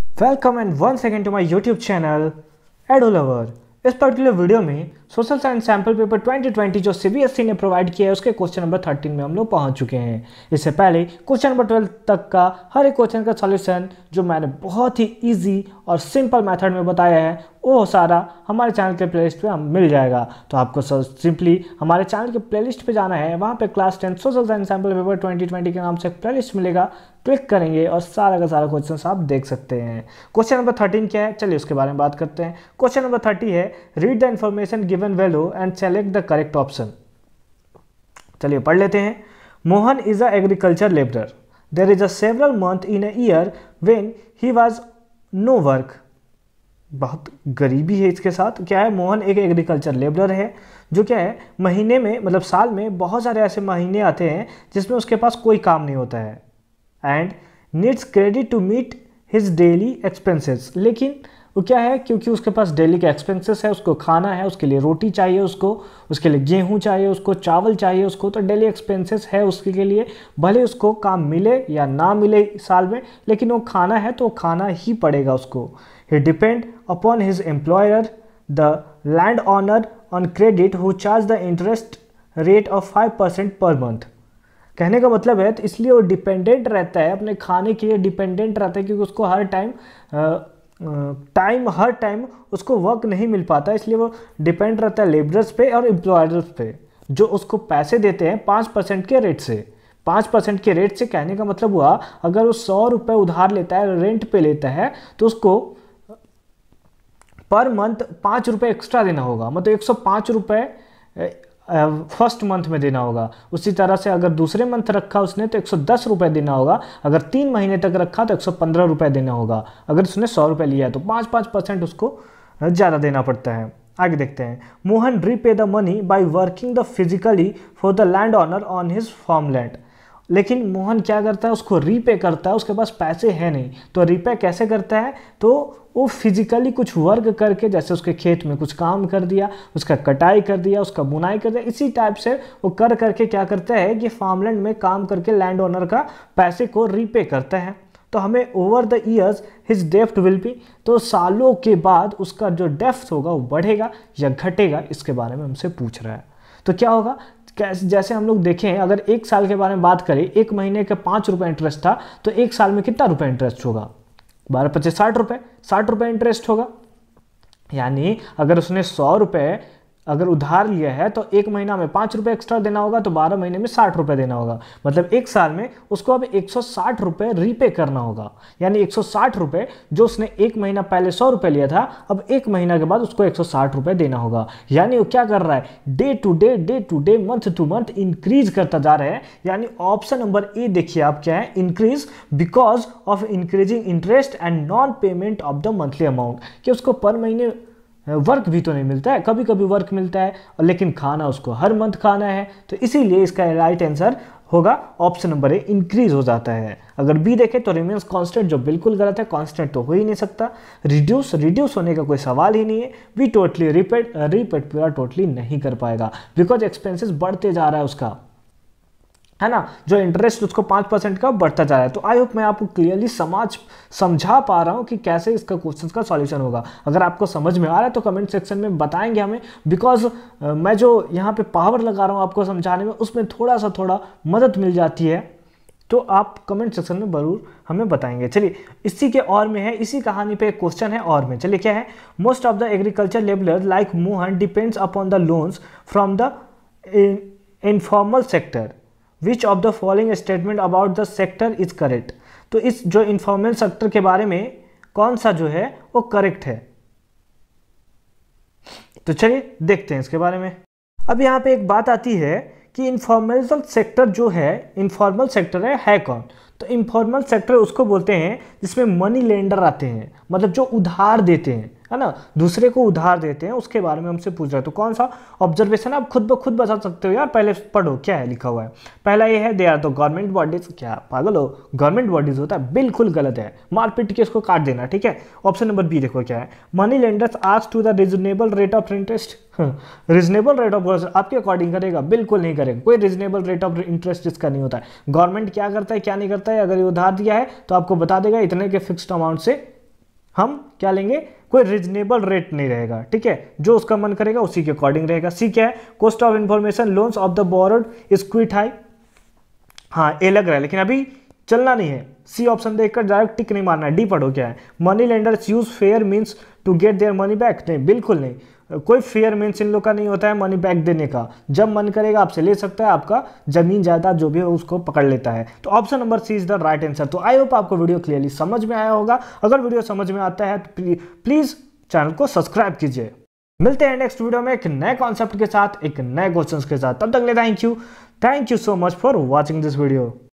Welcome and once again to my YouTube channel EduLover। इस particular video में social science sample paper 2020 जो CBSE ने provide किया है उसके क्वेश्चन नंबर 13 में हम लोग पहुंच चुके हैं। इससे पहले क्वेश्चन नंबर 12 तक का हर एक क्वेश्चन का सॉल्यूशन जो मैंने बहुत ही इजी और सिंपल मेथड में बताया है वो सारा हमारे चैनल के प्लेलिस्ट पे मिल जाएगा। तो आपको सिंपली हमारे चैनल के प्लेलिस्ट पे जाना है, वहाँ पे class 10 social science sample paper 2020 के नाम से एक प्लेलिस्ट मिलेगा, क्लिक करेंगे और सारा का सारा क्वेश्चन आप देख सकते हैं। क्वेश्चन नंबर 13 क्या है, चलिए उसके बारे में बात करते हैं। क्वेश्चन नंबर 30 है read the information given value and select the correct option. चलिए पढ़ लेते हैं। Mohan is a agriculture labourer. There is a several month in a year when he was no work. बहुत गरीबी है इसके साथ। क्या है, मोहन एक एग्रीकल्चर लेबरर है जो क्या है महीने में मतलब साल में बहुत सारे ऐसे महीने आते हैं जिसमें उसके पास कोई काम नहीं होता है and needs credit to meet his daily expenses. लेकिन वो क्या है, क्योंकि उसके पास डेली के एक्सपेंसेस है, उसको खाना है, उसके लिए रोटी चाहिए, उसके लिए गेहूं चाहिए, उसको चावल चाहिए, उसको तो डेली एक्सपेंसेस है उसके लिए। भले उसको काम मिले या ना मिले साल में, लेकिन वो खाना है तो खाना ही पड़ेगा उसको। He depend upon his employer the land owner on credit who charge the interest rate of 5% per month. कहने का मतलब है तो इसलिए वो डिपेंडेंट रहता है, अपने खाने के लिए डिपेंडेंट रहता है, क्योंकि उसको हर टाइम उसको वर्क नहीं मिल पाता, इसलिए वो डिपेंड रहता है लेबरर्स पे और एम्प्लॉयर्स पे जो उसको पैसे देते हैं 5% के रेट से। 5% के रेट से कहने का मतलब हुआ अगर वो 100 रुपये उधार लेता है, रेंट पे लेता है, तो उसको पर मंथ 5 रुपये एक्स्ट्रा देना होगा, मतलब 105 रुपये फर्स्ट मंथ में देना होगा। उसी तरह से अगर दूसरे मंथ रखा उसने तो 110 रुपये देना होगा, अगर 3 महीने तक रखा तो 115 रुपये देना होगा। अगर उसने 100 रुपये लिया है तो 5% उसको ज़्यादा देना पड़ता है। आगे देखते हैं। Mohan repay the money by working the physically for the land owner on his farm land. लेकिन मोहन क्या करता है, उसको रीपे करता है, उसके पास पैसे हैं नहीं, तो रीपे कैसे करता है, तो वो फिजिकली कुछ वर्क करके, जैसे उसके खेत में कुछ काम कर दिया, उसका कटाई कर दिया, उसका बुनाई कर दिया, इसी टाइप से वो कर करके क्या करता है कि फार्मलैंड में काम करके लैंड ओनर का पैसे को रीपे करता है। तो हमें ओवर द ईयर्स हिज डेप्ट विल बी, तो सालों के बाद उसका जो डेप्थ होगा वो बढ़ेगा या घटेगा, इसके बारे में हमसे पूछ रहा है। तो क्या होगा, जैसे हम लोग देखें, अगर एक साल के बारे में बात करें, एक महीने का 5 रुपये इंटरेस्ट था, तो एक साल में कितना रुपये इंटरेस्ट होगा, 12×5 60 रुपये, 60 रुपये इंटरेस्ट होगा। यानी अगर उसने 100 रुपये अगर उधार लिया है तो एक महीना में 5 रुपये एक्स्ट्रा देना होगा, तो 12 महीने में 60 रुपये देना होगा। मतलब एक साल में उसको अब 160 रुपये रीपे करना होगा। यानी 160 रुपये जो उसने एक महीना पहले 100 रुपये लिया था, अब एक महीना के बाद उसको 160 रुपये देना होगा। यानी वो क्या कर रहा है, day to day month to month increase करता जा रहा है। यानी ऑप्शन नंबर ए देखिए आप क्या है, increase because of increasing interest and non payment of the monthly amount. कि उसको पर महीने वर्क भी तो नहीं मिलता है, कभी कभी वर्क मिलता है, लेकिन खाना उसको हर मंथ खाना है, तो इसीलिए इसका राइट आंसर होगा ऑप्शन नंबर ए, इंक्रीज हो जाता है। अगर बी देखें तो रिमेन्स कांस्टेंट, जो बिल्कुल गलत है, कांस्टेंट तो हो ही नहीं सकता। रिड्यूस होने का कोई सवाल ही नहीं है। बी टोटली रीपेड पूरा टोटली नहीं कर पाएगा, बिकॉज एक्सपेंसेस बढ़ते जा रहा है उसका, है ना, जो इंटरेस्ट उसको 5% का बढ़ता जा रहा है। तो आई होप मैं आपको क्लियरली समझा पा रहा हूँ कि कैसे इसका क्वेश्चन का सॉल्यूशन होगा। अगर आपको समझ में आ रहा है तो कमेंट सेक्शन में बताएंगे हमें, बिकॉज मैं जो यहाँ पे पावर लगा रहा हूँ आपको समझाने में, उसमें थोड़ा मदद मिल जाती है, तो आप कमेंट सेक्शन में जरूर हमें बताएंगे। चलिए इसी के और में है, इसी कहानी पे एक क्वेश्चन है और में। चलिए क्या है, most of the agriculture labourer like Mohan depends upon the loans from the informal sector. Which of the following statement about the sector is correct. तो इस जो इनफॉर्मल सेक्टर के बारे में कौन सा जो है वो करेक्ट है, तो चलिए देखते हैं इसके बारे में। अब यहाँ पे एक बात आती है कि इनफॉर्मल सेक्टर जो है, इनफॉर्मल सेक्टर है कौन, तो इनफॉर्मल सेक्टर उसको बोलते हैं जिसमें मनी लेंडर आते हैं, मतलब जो उधार देते हैं, है ना, दूसरे को उधार देते हैं, उसके बारे में हमसे पूछ रहा है। तो कौन सा ऑब्जर्वेशन आप खुद ब खुद बता सकते हो यार, पहले पढ़ो क्या है लिखा हुआ है। पहला ये है, they are the government bodies. क्या पागल हो, गवर्नमेंट बॉडीज होता है, बिल्कुल गलत है, मार पीट के इसको काट देना, ठीक है। ऑप्शन नंबर बी देखो क्या है, money lenders ask to the reasonable rate of interest. Reasonable rate of interest आपके अकॉर्डिंग करेगा, बिल्कुल नहीं करेगा, कोई रीजनेबल रेट ऑफ इंटरेस्ट इसका नहीं होता है। गवर्नमेंट क्या करता है क्या नहीं करता है, अगर ये उधार दिया है तो आपको बता देगा इतने के फिक्स्ड अमाउंट से हम क्या लेंगे, कोई रिजनेबल रेट नहीं रहेगा, ठीक है, जो उसका मन करेगा उसी के अकॉर्डिंग रहेगा। सी क्या है, cost of information loans of the borrowed is quite high. हाँ ए लग रहा है लेकिन अभी चलना नहीं है, सी ऑप्शन देखकर डायरेक्ट टिक नहीं मारना है। डी पढ़ो क्या है, money lenders use fair means to get their money back. नहीं, बिल्कुल नहीं, कोई फेयर मीन्स इन लोग का नहीं होता है मनी बैक देने का। जब मन करेगा आपसे ले सकता है, आपका जमीन जायदाद जो भी है उसको पकड़ लेता है। तो option number C is the right answer. तो आई होप आपको वीडियो क्लियरली समझ में आया होगा। अगर वीडियो समझ में आता है तो प्लीज चैनल को सब्सक्राइब कीजिए। मिलते हैं नेक्स्ट वीडियो में एक नए कॉन्सेप्ट के साथ, एक नए क्वेश्चन के साथ। तब तक ले thank you so much for watching this video.